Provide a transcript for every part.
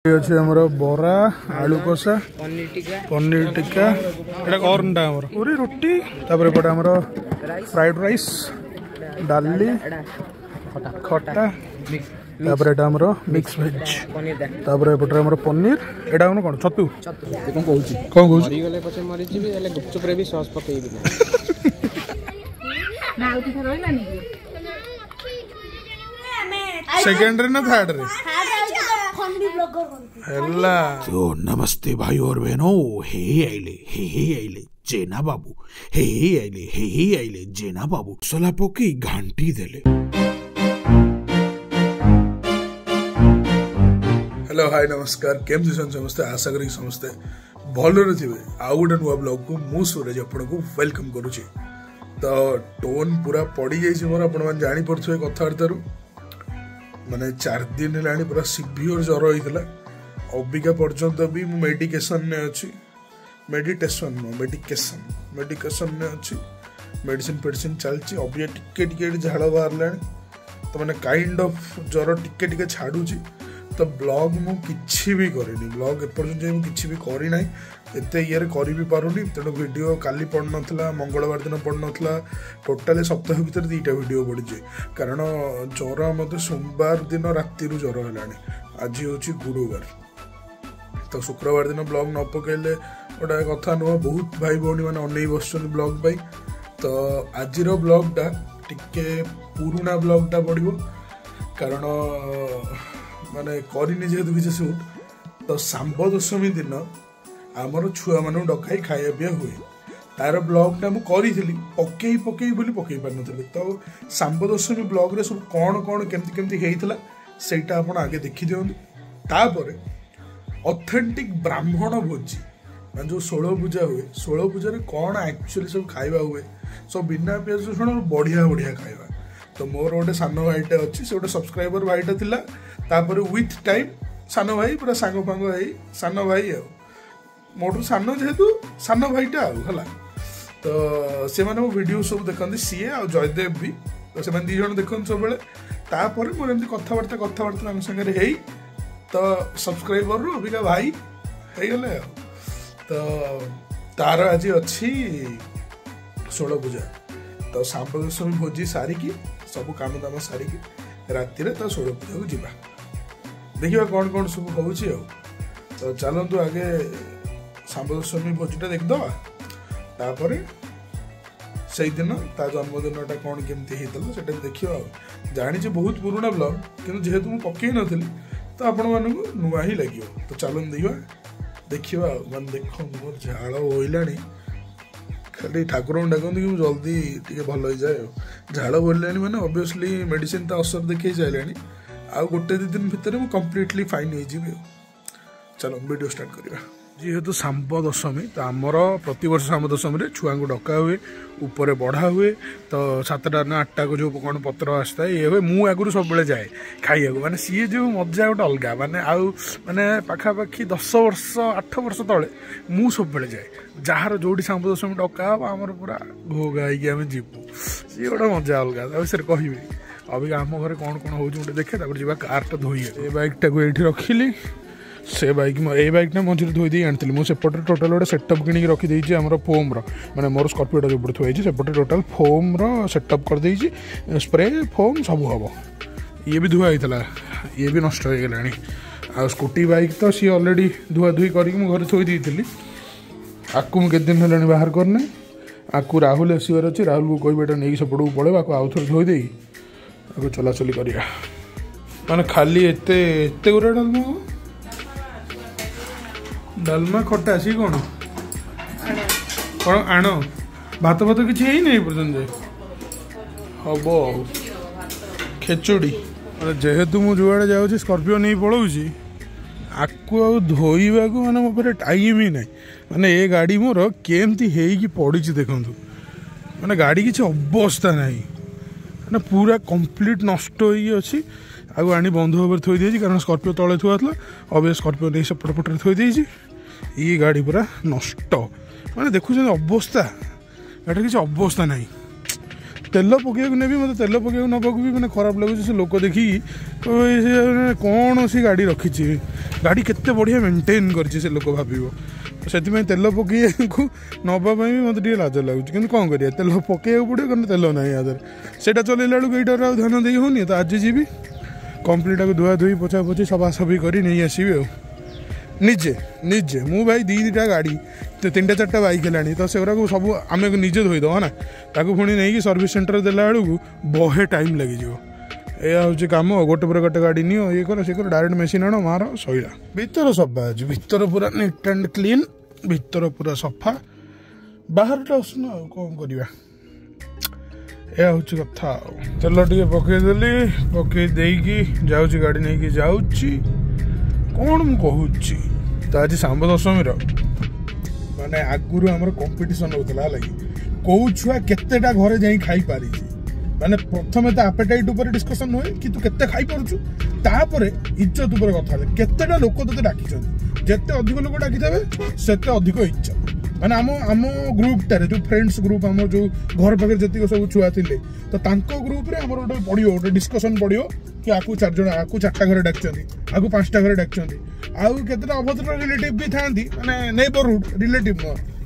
अच्छे आमर बरा आलू कषा पनीर टिक्का एटा कॉर्नटा आमर पूरी रोटी तापर एपटे आमर फ्राइड राइस डाली खट्टा तापर एटा आमर मिक्स वेज तापर एपटे आमर पनीर एटा आमर कोन छतु कोन कहूची मरी गले पछे मरी जिबी एले गुपचुप रे भी सॉस पकेइबी ना आउ कि रहलानी सेकंड रे ना थर्ड रे तो नमस्ते भाई और बहनों हे आइले जेना बाबू हे आइले जेना बाबू सला पके घंटी देले। हेलो हाय नमस्कार केम समस्ते आशा करी समस्ते भलरे थिबे आउ गोटे नुआ ब्लॉग को मु सूरज आपण को वेलकम करूची। तो टोन पूरा पड़ी जाइए मोर आपण मान जानि पड़थुए कथार्तारू माने 4 दिन हेलानी पूरा सिवियर ज्वर होइतला अबिका पर्यंत भी मु मेडिकेशन ने अछि मेडिटेशन नो मेडिकेशन ने अछि मेडिसिन चलची अबिया टिके झाड़ बाहरलानी तो माने काइंड ऑफ ज्वर टिके छाडुची। तो ब्लॉग मु किछि भी करिनी ब्लॉग एपर्यंत मु किछि भी करि नाही एते इयर करि भी पारुनी तेणु वीडियो काली पड़ नथला मंगलवार दिन पड़ नथला टोटाली सप्ताह भीतर 2टा वीडियो पड़ी जाए कारण ज्वर मत सोमवार दिन राति ज्वर हेलानी आज होची गुरुवार तो शुक्रवार दिन ब्लॉग न पकेले गोटे कथा नुह बहुत भाई भौणी मैंने अनै बस ब्लॉग पाई। तो आज ब्लॉगटा टिके पुराना ब्लॉगटा पड़ो कारण माने करनी जेहेतु किसी सुट तो सांब दशमी दिन आमर छुआ मान डकाई खाया पिया हुए तार ब्लॉगटा मुझे पकई बोली पकई पार नी। तो सांब दशमी ब्लॉग रे सब कौन कौन केमती होता सेटा आप आगे देखी दिखाँ तापर ऑथेंटिक ब्राह्मण भोजी मान जो 16 पूजा हुए 16 पूजा कौन एक्चुअली सब खाइबा हुए सब बिना प्याज रसुण बढ़िया खाइबा। तो मोर गोटे सान भाईटे अच्छी से गोटे सब्सक्राइबर भाईटा थिला तापर विथ टाइम सान भाई पूरा सांग फांग भाई सान भाई मोटू सान जेहेतु सान भाईटा है तो से मो वीडियो सब देखते सी आ जयदेव भी तो से 2 जन देखते सब तापर मोर एमती कथबार्ता सागर है तो सब्सक्राइबर रू अबिका भाई है गले तो तार आज अच्छी 16 पूजा तो सांब दशमी भोजी सारिकी सब काम दाम सारिकी राति तो 16 पूजा को जीवा देखिए कौन कौन सब हो तो चलतु आगे सांब दशमी भोजीटा देखीदवा तापर से दिन ता जन्मदिनटा कौन केमती होता से देखिए जानी बहुत पुराना ब्लॉग कि जेहेतु मुझे पकई नी तो आपण मानक नुआ ही लगे तो चलन देखा मान देख मोर झाड़ बोलानी खाली ठाकुर डाकती कि जल्दी टे भल हो जाए झाड़ बोलानी मैंने ऑब्वियसली मेडिसिन तो असर देखी सारे आउ गोटे 2 दिन भितर मुझे कम्प्लीटली फाइन हो चलो वीडियो स्टार्ट करवा। जेहेतु सांब दशमी तो आमर प्रति वर्ष सांब दशमी छुआ को डका हुए ऊपर बढ़ा हुए तो 7टा ना 8टा को जो कौन पत्र आसता है ये हुए मु आगुरी सब जाए खाइया माने सी जो मजा गोटे अलग माने आउ माने पाखापाखि 10 वर्ष 8 वर्ष तले मु सब जाए जार जोड़ी सांब दशमी डका आमर पूरा भोग आईकि आम जीवु सी गोटे मजा अलग सर कह अभी आम घर कौन कौन हो देखे जा कारटा धोई बाइकटा को ये रखिली से बाइक ए बाइकटा मझे धोई आनी मुझे टोटाल गोटे सेटअप किणी रखी आम फोम माने मोर स्कॉर्पियोटा जो थोड़ी सेपटे टोटाल फोम सेटअप कर स्प्रे फोम सब हम ये भी धुआ होता ये भी नष्ट हो गला आ स्कूटी बाइक तो सी ऑलरेडी धुआ धुई करके घर थोई देती आपको मुझे दिन है बाहर करना आपको राहुल आसबार अच्छे राहुल को कह नहीं सेपट को पड़े आउ थे धोई दे आपको चलाचली करा मैंने खाली एते गुरा डालमा खटा सी कौन आण भात किसी नहीं पर्यटन हम खेचुड़ी जेहेतु मुझे जाऊँ स्कॉर्पियो नहीं पलाऊँगी आपको धोवा को मैंने मो टाइम ही ना माने ये गाड़ी मोर केमती होगी पड़ी देखु मैंने गाड़ी किसी अवस्था ना मैंने पूरा कंप्लीट नष्ट होगी आगे आनी बंध भाव थोड़ी देती कारण स्कॉर्पियो तले थुआ था अबे स्कॉर्पियो नहीं सेपट पटे थोड़ी ये गाड़ी पूरा नष्ट माने देखुं अवस्था गाड़ी किसी अवस्था ना तेल पकड़ नेबी मत तेल पकड़ नबाक भी मैंने खराब लगुच से लोक देखी कौन सी गाड़ी रखी गाड़ी केते बढ़िया मेंटेन कर लोक भाव से तेल पकड़ नापी मत लाज लगुच कि कौन कर तेल पकड़ पड़े क्या तेल ना याद से चलैला बेलू यहीटार ध्यान दे होनी तो आज जी कंप्लीट धुआ धुई पोछा पोछी सफासफी कर नहीं आसबि निजे निजे मु भाई दीटा गाड़ी तो 3-4टा बाइक है तो से सब आम निजे धोईद ना ताकू पुणी नहीं सर्विस सेंटर देला बेलू बहे टाइम लगे यह हूँ कम गोटे पर गोटे गाड़ी नियो ये कर सी कर डायरेक्ट मेसीन आण मार सईला भीतर सफा अच्छे भीतर पूरा नीट एंड क्लीन भीतर पूरा सफा बाहरटा असन कौन करवा यह हूँ कथा तेल टे पकईदेली पकईदेकी जाऊँगी गाड़ी नहीं जाऊँगी कौन मु कहूँ तो आज सांब दशमी माने आगुरी आम कंपिटिशन होता है कौ छुआ केतेटा घरे जा खाई पारी माने प्रथम तो आपेटाइट उपर डिस्कसन हुए कि तू केते खाई पारुछु तापर इज्जत उपर कथा केतेटा लोक तोते डाकी जेते अधिक लोक डाकी देबे सेते अधिक इज्जत माने आम ग्रुप टारे जो फ्रेंड्स ग्रुप आम जो घर पाखे जी सब छुआ थे तो तांको ग्रुप रे हमर गोटे पड़ियो गोटे डिस्कसन पड़ियो कि आकु 4 जण आकु 4टा घर डाकचंदी आकु 5टा घर डाकचंदी आउ केतेटा अभद्र रिलेटिव भी थांती माने नेबरहुड रिलेटिव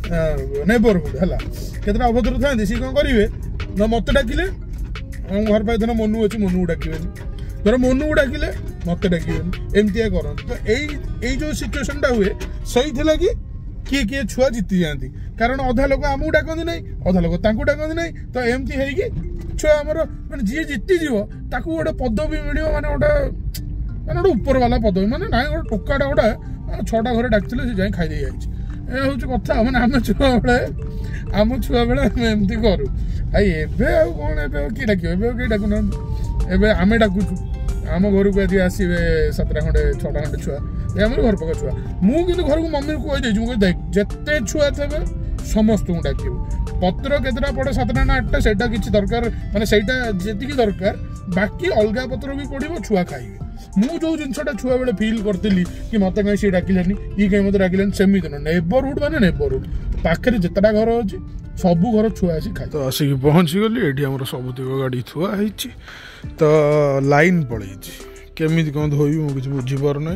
नेबरहुड हला केतेटा अभद्र थांती सी कोन करिवे न मते डाकिले हम घर पाई धन मनु अछि मनु डाकिवेनी धर मनु डाकिले मते डाकिवेनी एमतिया करन तो एई जो सिचुएशन टा हुए सही थिला कि किए छुआ जीति जाती कारण अधा लोक आमको डाकती ना अधा लोक डाकती ना तो एमती है छुआ आमर मैंने जी जीति जीव ताकू गोटे पदवी मिल माने गोटे ऊपर वाला पदवी माने ना गोटे टोकाटा गोटे 6टा घर डाकते से जाए खाई जाए हूँ कथा मैंने आम छुआ बेले आम छुआ बेले एमती करूँ आई एवं कौन ए किए डाक किए डाकुना एवं आम डाकुचु आम घर को आज आसवे 7टा खंडे 6टा खंडे छुआ ये आम घर पाख छुआ मुझे घर को मम्मी को कही देख जिते छुआ थे समस्त को डाक पत्र केतटा पड़े 7टा ना 8टा से दरकार माने जी दरकार बाकी अलग पत्र भी पड़ो छुआ खाइबे मु जो जिनसा छुआ बेले फिल करी कि मत कहीं सी डाकिलानी ये कहीं मत डाकिलानी सेमती ना नेबरहुड माने नेबरहुड पाखे जितेटा घर अच्छी सबू घर छुआ आसी खाई तो आसिक पहुँची गली ये आम सबुतिक गाड़ी थुआ तो लाइन पड़े केमी कौन धोबी मुझे किसी बुझीपारना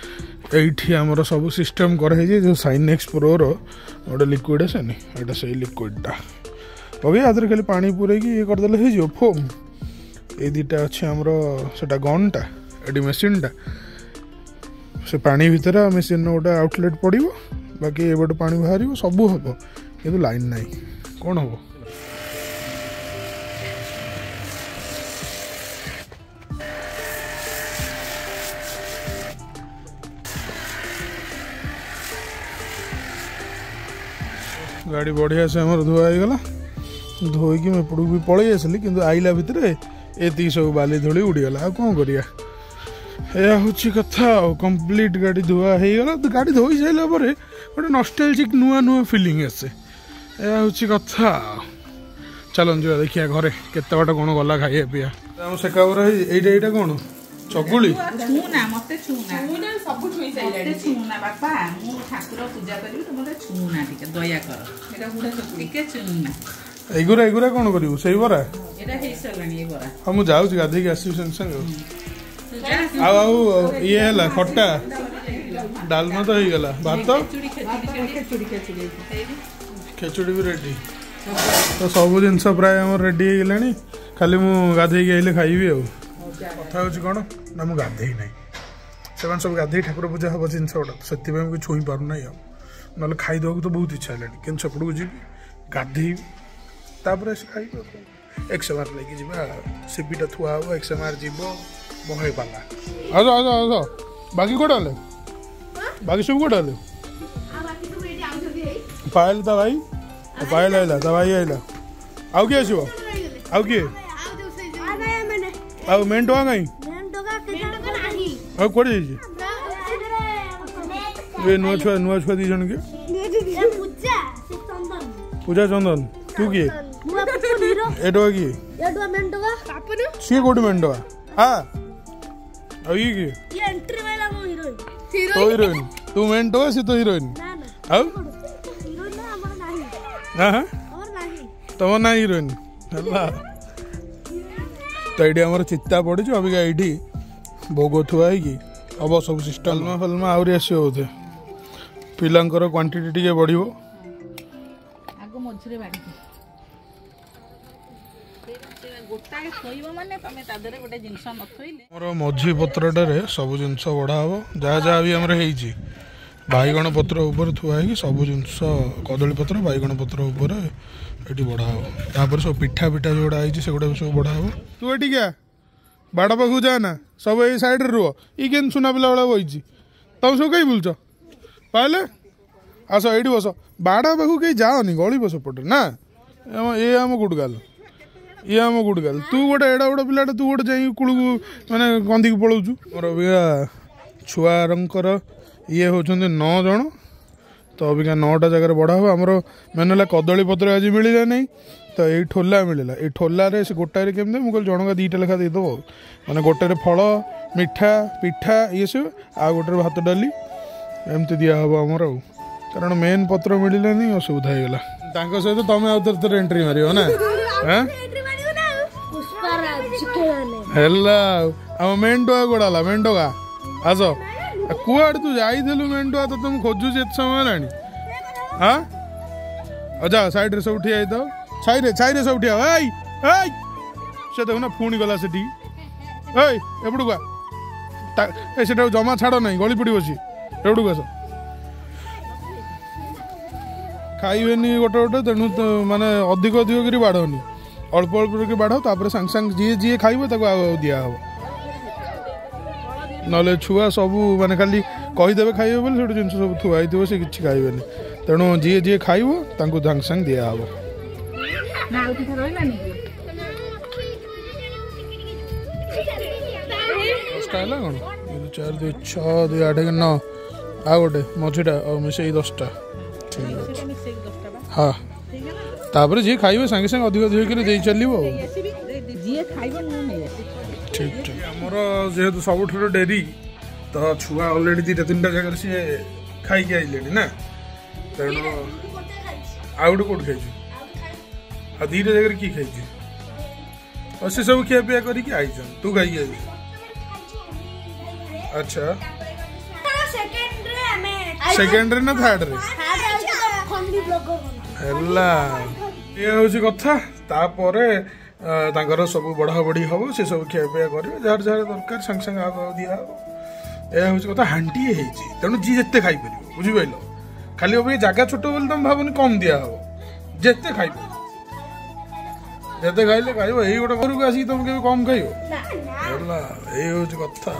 ये आमर सब सिस्टम कराई जो साइनेक्स प्रोर गोटे लिक्विड आसे यहाँ से लिक्विडटा पकई हाथ खाली पानी पूरेकी ये करदे हो फोम ये 2टा अच्छे आमर से गनटा ये मेसीनटा से पानी भितर मेसीन गोटे आउटलेट पड़ो बाकी ये बटे पानी बाहर सबू हम कि लाइन ना कौन हम गाड़ी बढ़िया से आम धुआ होगा धोईकी मैं एपटू भी पलि आसली कि आइला भितर ये सब बाली धूली उड़ीगला आ कौन करिया यह हूँ कथा कंप्लीट गाड़ी धुआ होगा तो गाड़ी धोई सारा गोटे नॉस्टैल्जिक नुआ नुआ फीलिंग आसे यह हूँ कथा चलन जा देखिए घरे केते बाट कौन गला खाइए पीया आम सेकावर यहाँ कौन चकुली एगुरा एगुरा कौन करू से बरा हाँ मुझे जाऊँ गाधे आसवी संगे संगे आउ ये है खट्टा डालमा तो होगा भात खेचुड़ी भी रेडी तो सब जिनस प्राय आम रेडी होगा खाली मु गाधे आइले खाइबी आ कथा हूँ कौन ना मुझे गाधे ना से सब गाधे ठाकुर पूजा हम जिनस गुड़ा से छुई पारना ना खाईदेव तो बहुत इच्छा है कि सेपट को जी गाधे तापर खाई 100 मार लेकिन जीवा सीपीटा थुआ हम 100 मार जीव बहे पाला आस आस आस बाकी कौट आले बाकी सब कौट आले पायल ता भाई पायल आइला ता भाई आइला आउ किए आसो आउ किए आउ मेन टका कहीं कौटे जाइए ये नुआ छुआ 2 जन के पूजा चंदन तू किए ए टका किए सी कौटे मेन टका हाँ अब ये किए तो हीरोइन तू मेन टका सी तो हीरोइन अब हाँ तुम ना हीरोइन है तो ये आम चिता पड़ी अबिका ये भोग थुआई हम सब सिस्टम फलमा आहरी आस बोधे पिलांकर क्वांटिटी टिके बढ़िबो मोर मझी पत्रटारे सब जिनस बढ़ा हम जहाँ जहाँ भी आमर होती बैगण पत्र उपर थुआई सब जिनस कदली पत्र बैगण पत्र उपर ये बढ़ा हम सब पिठा पिठा जोड़ा है से गुड़ा सब बढ़ा हम तू ये क्या बाड़ पाखु जाना सब ये साइड रुह ये सुना पिला भाया बही तुम सब कहीं बुलच पाले आस ये बस बाड़ पाखु कहीं जाओनी गली बस पटे ना ये आम गुडगाल ये आम गुडगाल तू गोटे एडा बड़ पिलाटा तू गोटे जाई कूल माने कंदी पलाऊचु मोर अबिका छुआर ये होचंदे 9 जन तो अबिका 9टा जगह बढ़ा हो आमर मेन है कदली पत्र आज मिलला नहीं तो ये ठोला मिलला ये ठोलारे से गोटारे केमते मुझे जनका 2टा लेखा देदेव मैंने गोटे फल मिठा पिठा ये सब आ गोटे भात डाली एमती दिहब आमर कारण मेन पत्र मिलला नहीं असुविधा होगा सहित तुम आउ एंट्री मार ना है मेंटुआ गोड़ा मेंटोगा आस कुआड़ तू जाइलु मेंटुआ तो तुम खोजुच एत समय है हाँ अच्छा साइड रे सब ठिया तो छाई सब ठिया से देखना पुणी गला से एपटू से जमा छाड़ ना गली पड़ बसी एपटू आस खाइबेनी गोटे गोटे तेणु माने अधिक अधिक कर बाढ़नी अल्प अल्प बाढ़ तापर सांग सांग जी जी खाइब दिहब ना छुआ सब माने खाली कहीदेवे खाइबे बोले से जिन सब थुआई थो से किसी खाइबे तेणु जी जी खाइब तांको सांग सांग दिहब कौन 4 2 6 2 8 9 आ गोटे मझीटा मिसे 10टा ठीक अच्छे हाँ तापर जी खाइबे संगे संगे अधिक अधिक कर चलो ठीक ठीक आमर जेहेतु सब डेरी तो छुआ अलरेडी 2-3टा जगह सी खाई आइले ना तेणु आउ गोटे कौट खाई आ 2टा जगह किए खाई और से सब खिया पिया करके आई तू खाई आई अच्छा सेकेंड रे ना थर्ड रे ये हूँ कथा तापर तांकर सब बढ़ा बढ़ी हम से सब खिया पिया करेंगे जार जार दरकार संग संग दिया यह हूँ कथा हांटी तेणु जी जिते खाई पार बुझिपाल खाली अब जगह छोट बोली तुम भावनी कम दिया हम जिते खाई जिते खाइले खाइब यही गोटे घर को आसिक तुम कभी कम खाइब यही हूँ कथा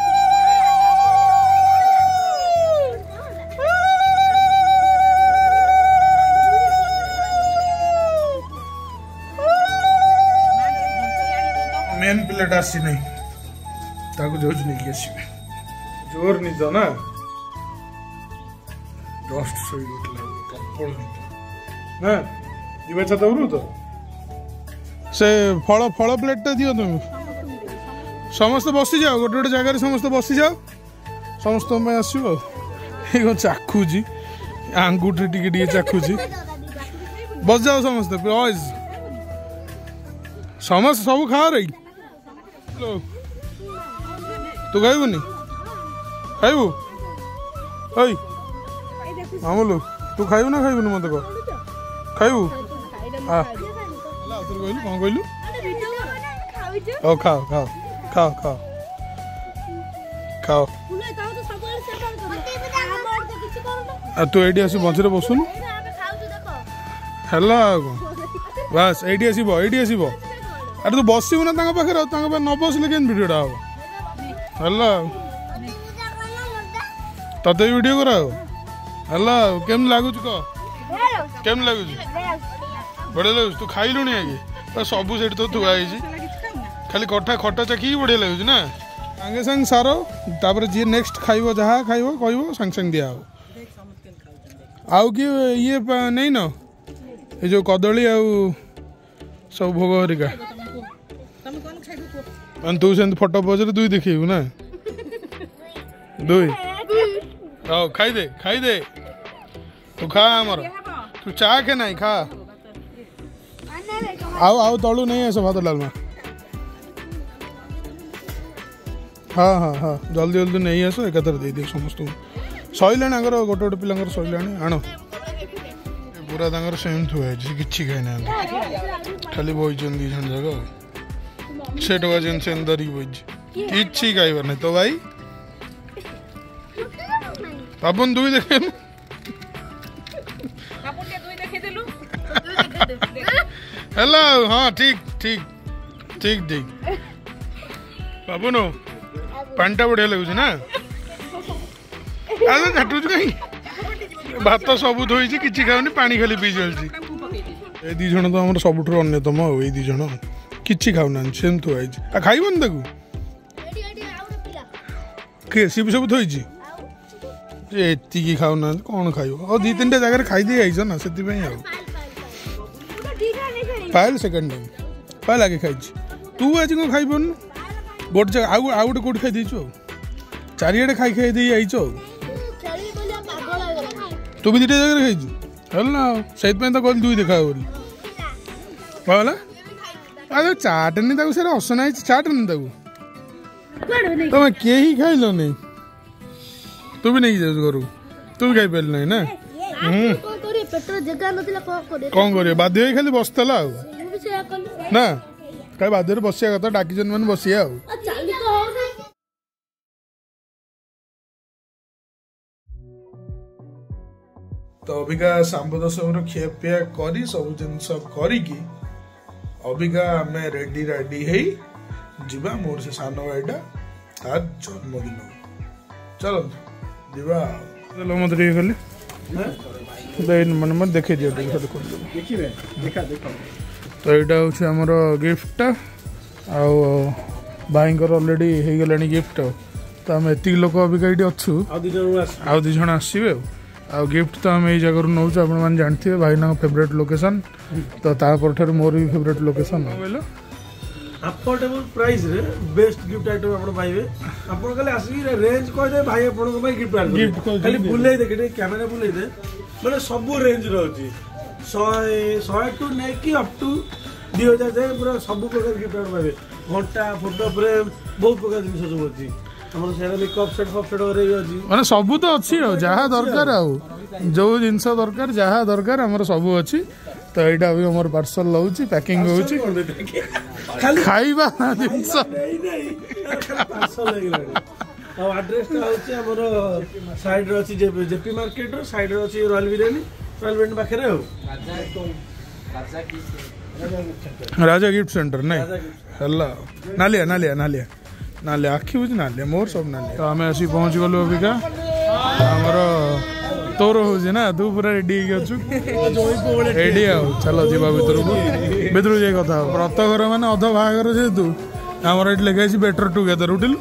मेन प्लेट आसी नहीं ताको जोज नहीं कि आसीबे जोर नहीं तो ना जस्ट सोई उठला प्रबल नहीं ना जीवा छाता उरु तो से फल फल प्लेट दियो तुम समस्त बसी जाओ गोटे गोटे जगह समस्त बसी जाओ समस्त में आसो ये चाखुची आंगुठी टिके टिके चाखुची बस जाओ समस्त बॉयज समस्त सब खा रही तू खाइबुनी खाइबू मामूलू तू खाइबू ना खाइबुनी मत कह खाइबू कौन कहलु खाओ खाओ खाओ खाओ खाओ तू ये आस मझे बसुनु है बस ये आसब अरे तू बसबू ना पाखे न बसले के भिडियोटा हम है तते वीडियो करा है केम लगुच कह केम लगुच बढ़िया लगुच तू खाइलुनी आगे सबू से तो थुआई खाली कटा खटा चाखी बढ़िया लगुच ना सांगे सांग सार तापर जी नेक्स्ट खाइब जहाँ खाइब कह सांग सांग दिया आउ कि ये नहीं न ये जो कदली आउ सब भोग हरिका तू से फोटो पचर 2 देखू ना 2 खाई दे तू खा आमर तू चा के नहीं खा आओ तलू नहीं आस भात डालमा हाँ हाँ हाँ जल्दी जल्दी नहीं आस एकाथर दे दिए समस्त सैला गोटे गोटे पिला सैला आण पूरा सेम थुआ कि खाई ना खाली बही दी जन जाक से टका जेन से धरिक बही कि खाइबार नहीं तो भाई पापन दुई देखे हेलो हाँ ठीक ठीक ठीक ठीक बाबू नो पानी टा बढ़िया लगुच ना अरे झाटुच कहीं भात सब धोई कि खाऊनी पानी खाली पी चलती ए दी जन तो आम सब अन्यतम ये दी जन कि खाऊना सेम थुआई खाइबन ताकू किए सी सब थोड़ी एति खाऊना कौन खाइब और दी तीन जगह खाईदे आईस ना से पायल सेकेंड टाइम पायल आगे खाई तू आज कौन खाइबन गोटे जगह आउ गोटे कौट खाई चारिड़े खाई खाई दे आई तू भी दुटा जगह खाई हल ना से तो कहली दुई देखा बोली कहला अरे चाट नहीं से असना चाट नहीं तुम कहीं खाइल नहीं तू भी नहीं जाऊ घर तू भी खाई पार नहीं ना कौन कर बाध्य खाली बसला ना कहीं बाध्य बसिया कथा डाक मैंने बसिया तो अबिका सांब दशम खियापिया कर सब जिनस करिकी अबिका आम रेडी रेडी है जीवा मोर से सान भाईटा तार जन्मदिन चलो जीवा चलो मत कले मैंने देखे दियो तो यहाँ हूँ आमर गिफ्टा आउ भाई अलरेडी हो गला गिफ्ट तो आम एति लोक अबिका ये अच्छु आउ दी जन आसवे आ गिफ्ट तो आम यही जगह नौ आप जानते हैं भाई ना फेवरेट लोकेशन तो तापर मोर भी फेवरेट लोकेशन बोलो अफोर्डेबल प्राइस रे बेस्ट गिफ्ट आइटम आपण पाइबे आपण खाली आसी रेंज कह दे भाई आपण को गिफ्ट खाली बुले दे कैमरा बुले दे माने सब रेंज रहउची 100 टू नेकी अप टू 2000 जाए पूरा सब प्रकार गिफ्ट आइटम पाइबे घंटा फोटो फ्रेम बहुत प्रकार जिनिस सब अछि हमर सेरामिक कप सेट रे अछि माने सब तो अछि जहा दरकार आ जो जिंस दरकार जहा दरकार हमर सब अछि तो यहाँ अभी हमारे पार्सल लाऊँ पैकिंग होची खाइबा जिनस एड्रेस हमर साइड रे अछि जेपी मार्केट रो साइड रे अछि रॉयल बिरयानी पाखे राजा गिफ्ट सेंटर नहीं हल्ला नालिया नालिया नालिया नालिया आखि बुझ नालिया मोर सब नालिया तो आम आसी पहुँच गलु अबिका हमर तोर हो ना तू पूरा रेडी रेडी चलो जीवा भर जाए कथा व्रत घर मैंने अध बाहर जेहेतु आमर ये लिखाई बेटर टुगेदर उठिलु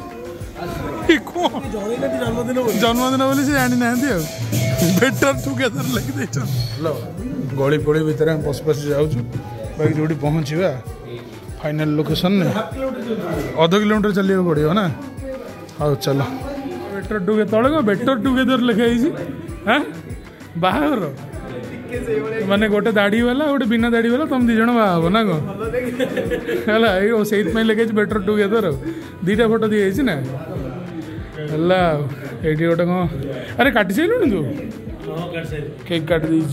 जन्मदिन बोली से जानी ना बेटर टुगेदर लगे गली पड़ी भितर पशु पशु जाऊँ बाकी जो पहुँचा फाइनल लोकेशन ने अध किलोमीटर चलिए पड़ो ना हाँ चलो बेटर टुगेदर तले बेटर टुगेदर लिखाई हाँ बाहर माने गोटे दाढ़ी वाला गोटे बिना दाढ़ी वाला तुम दिज बाहब ना कौन से लगे बेटर टुगेदर दीटा फोटो दी जाइए ना है ये गोटे कौन अरे काटी सारू तू केक काट दी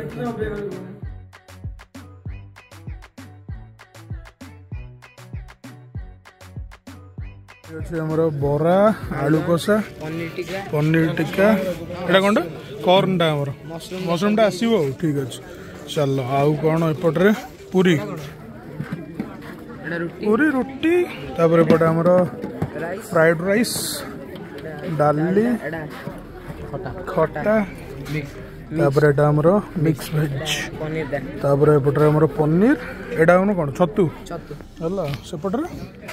आमर बरा आलू कषा पनीर टिक्का एटा कौन कॉर्न टा आमर मशरूम टा आसो ठीक अच्छे चलो आउ कौन एपटे पूरी पूरी रोटी तापर एपटे आमर फ्राइड राइस डाली खटा तापर एटा आमर मिक्स वेज तापर एपटे आमर पनीर एटा कौन छतु है सेपटे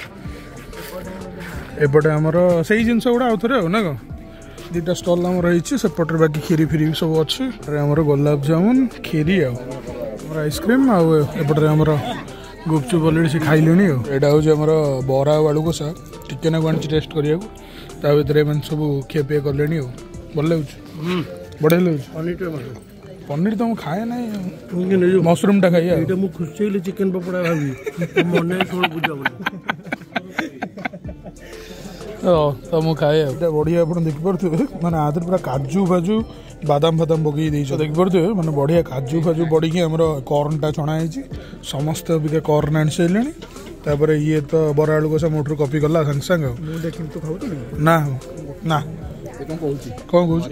एपटे आमर से जिनस गुड़ा आउ थे ना कौन दुटा स्टल आम रही सेपटे बाकी खीरी फिरी सब अच्छे आमर गुलाब जामुन खीरी आमर आइसक्रीम आउपटे आमर गुपचुप अलरेडी से खाइले यहाँ हूँ आमर बरा आलू कषा टिके ना आनी टेस्ट करने भितर सब खियापिया कले भल लगे बढ़िया लगे पनीर तो खाए ना मशरूम टा खाई खुशी चिकेन पकोड़ा भावी मन तो मु खाए बढ़िया आप देखिपे माने आदर पूरा काजू फाजू बादाम फादाम पकई देखिपे माने बढ़िया काजू फाजू पड़ी आमर कॉर्नटा छणा है समस्त अबिका कॉर्न आनी सारे तापर ये तो बरा आलू कषा मोटर कॉपी कला संग संग ना ना कौन कहूँ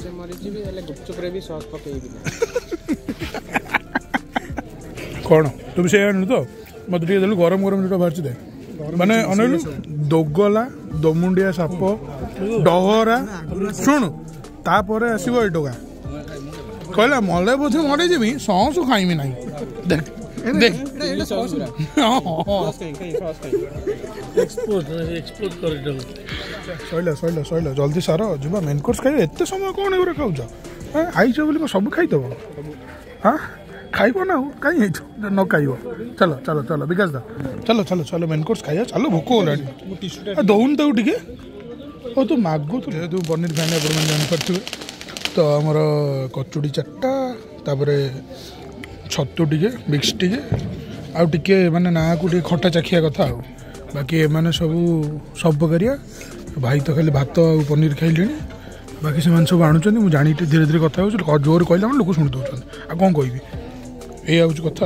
कौन तुम से तो मत देलु गरम गरम जो बाहर दे माने अनलु दोगला दमुंडिया साप डहरा शुण तापर आसो ये टका कहला मले बोधे मरे जी सौस खाइमी ना देख देख सैला सैला सैला जल्दी सार जीवा मेन कोर्स खाई एत समय कौन एगुरा खाऊच आईच बोली सब खाईदेव हाँ खाइब ना कहीं न खाइब चलो चलो चलो विकास दा चलो चलो चलो मेन कोर्स खाइया चलो भोक हो दौन तो टे ओ तू मागु तू पनीर खाने आप जापारे तो आमर कचुड़ी 4टा तापर छतु टे मिक्स टे आगे माने ना को खटा चाखिया कथा बाकी एमाने सब करिया भाई तो खाली भात आ पनीर खाइले बाकी से सब आणुच्च मुझे जानी धीरे धीरे कथा हो जोर कहला लोक शुणी दौरान आ कौन कह ये कथा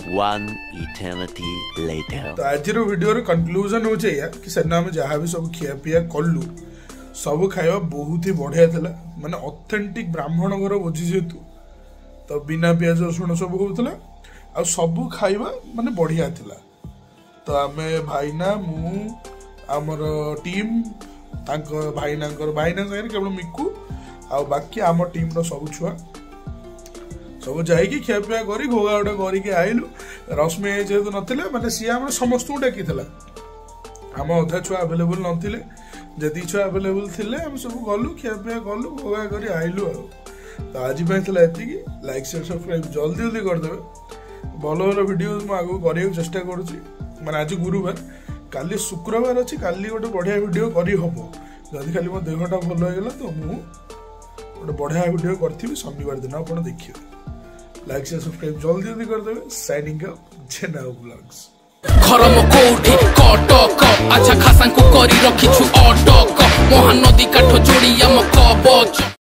तो आज वीडियो कनक्लूजन हो कि सेना आम जहाँ भी सब खिया पिया कलु सब खाଇବା बहुत ही बढ़िया था माने ऑथेंटिक ब्राह्मण घर भोजी जेतु तो बिना प्याज रसुण सब होता आ सब खाଇବା माने बढ़िया थिला तो आमे भाईना मु आमर टीम भाईना केवल मिकु आ बाकी आम टीम रो सब छुआ सब जाइए खियापिया कर घोगा गोटा करके आइलु रश्मि जेहेतु नथिले माने सी आम समस्त डाकी आम अधा छुआ अवेलेबल नथिले जदि छुआ अवेलेबल थिले हम सब गलु खियापिया कलु घोगा कर आइलु तो आज एति लाइक शेयर सब्सक्राइब जल्दी जल्दी करदेवे भल भल वीडियो आगे करने चेष्टा करुँची माने आज गुरुवार काली शुक्रवार अच्छी काली गोटे बढ़िया वीडियो करी हम जदि खाली मो देहटा भल होगा तो मुझे गोटे बढ़िया वीडियो करी शनिवार दिन आप देखिए लाइक शेयर सब्सक्राइब जल्दी जल्दी करदेवे साइनिंग आउट जेना व्लॉग्स खरम कोठी कटक अच्छा खासा को करी रखिछु अटक महानदी काठ जोड़ी हम कबच।